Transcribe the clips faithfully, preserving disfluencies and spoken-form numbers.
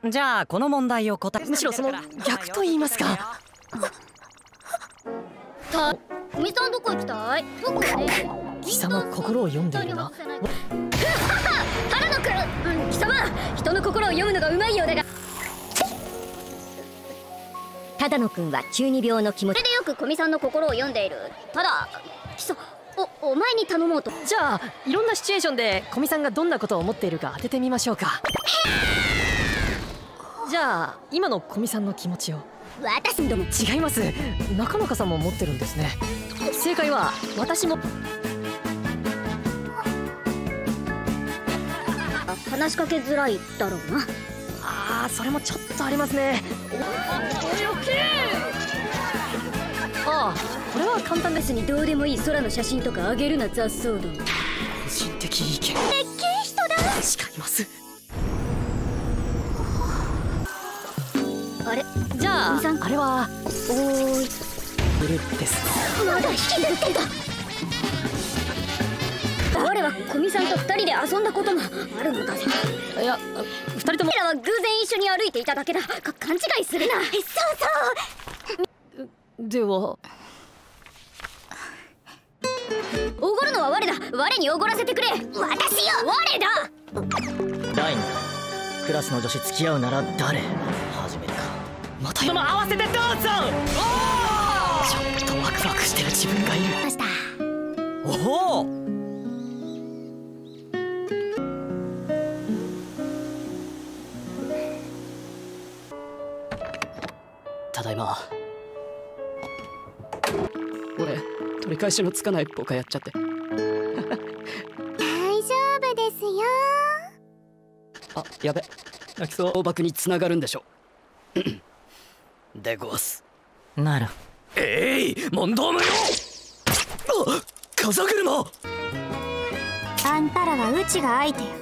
じゃあこの問題を答え、 むしろその逆と言いますか。 た古見さんどこ行きたい？僕ね、 貴様心を読んでいるな。 原野くん、うん、貴様人の心を読むのがうまいようだが、 只野くんは中二病の気持ち。 それでよく古見さんの心を読んでいる。ただ貴様、おお前に頼もうと。 じゃあいろんなシチュエーションで古見さんがどんなことを思っているか当ててみましょうか。じゃあ今の古見さんの気持ちを。 私ども違います。中中さんも持ってるんですね。正解は私も。 話しかけづらいだろうな。 ああ、それもちょっとありますね。ああ、これは簡単です。 別にどうでもいい空の写真とかあげるな雑草ども。 個人的意見。 でっけえ人だ。 誓います。 あれ、 じゃああれはおーいブルですね。 まだ引きずってんだ。我は古見さんと二人で遊んだこともあるのだぜ。 いや、二人とも。 彼らは偶然一緒に歩いていただけだ。か勘違いするな。そうそう。 ではおごるのは我だ。我におごらせてくれ。私よ、我だ。 ライン、クラスの女子付き合うなら誰始めるか。 また今合わせてどうぞ。ちょっとワクワクしてる自分がいる。 ました。 おお、 ただいま。俺取り返しのつかないポカやっちゃって。 大丈夫ですよ。 あ、やべ、泣きそう。倒幕につながるんでしょ。でごす。 なる。 えい、問答無用。あ、風車。 あんたらはうちが相手よ。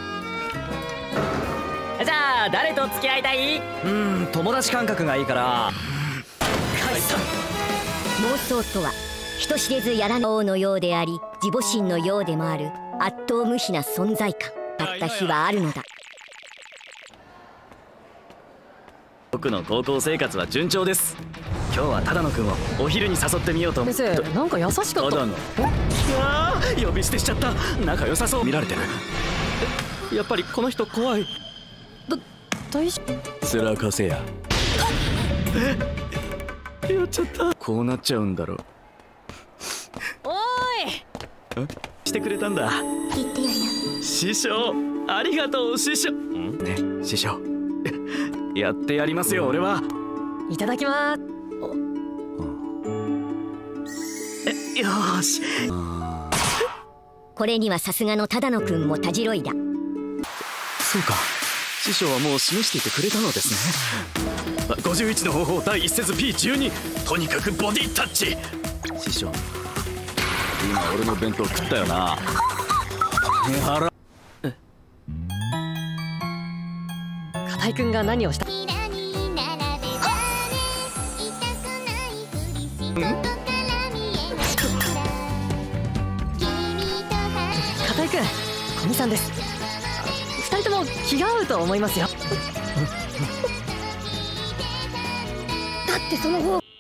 じゃあ誰と付き合いたい？うーん、友達感覚がいいから解散。 妄想とは人知れずやらぬ王のようであり、自母心のようでもある圧倒無比な存在感。たった日はあるのだ。 僕の高校生活は順調です。今日は只野くんをお昼に誘ってみようと。 先生、なんか優しかった。 只野、あー、呼び捨てしちゃった。仲良さそう見られてる。やっぱりこの人怖い。 だ、大丈夫？ つらかせや。やっちゃった。こうなっちゃうんだろう。 おーい。 え、してくれたんだ。 言ってやるよ。 師匠、ありがとう師匠。んね、師匠。やってやりますよ、俺は。 いただきまーす。え、よーし。 これにはさすがの只野くんもたじろいだ。 そうか、師匠はもう示していてくれたのですね。ごじゅういちの方法第一節 ピーじゅうに、 とにかくボディタッチ。師匠、今俺の弁当食ったよな。腹。え、 片井くんが何をした？片井くん、古見さんです。二人とも気が合うと思いますよ。 だってその方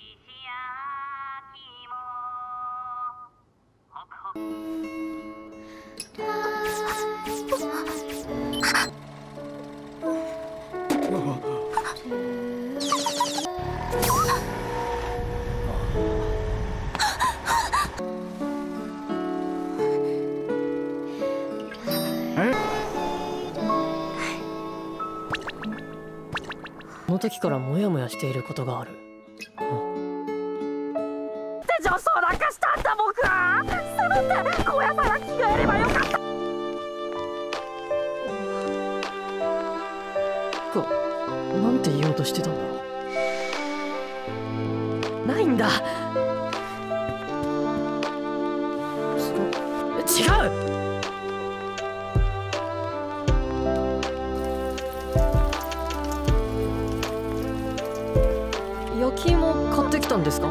この時からモヤモヤしていることがある。 で女装なんかしたんだ僕は。せめて小屋さんが着替えればよかった。 こ、なんて言おうとしてたんだろう。ないんだ。そ、違う。焼き芋買ってきたんですか？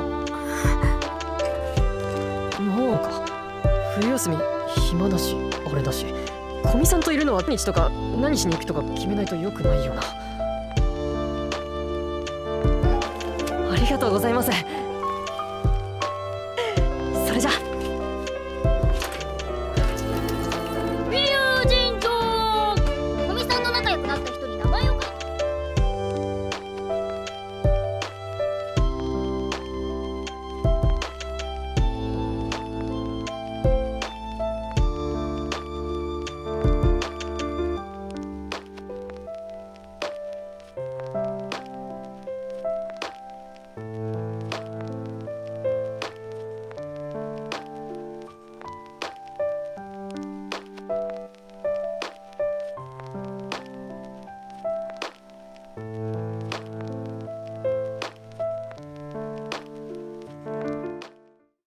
もうか。冬休み暇だしあれだし、古見さんといるのは何日とか何しに行くとか決めないとよくないよな。 りがとうございます。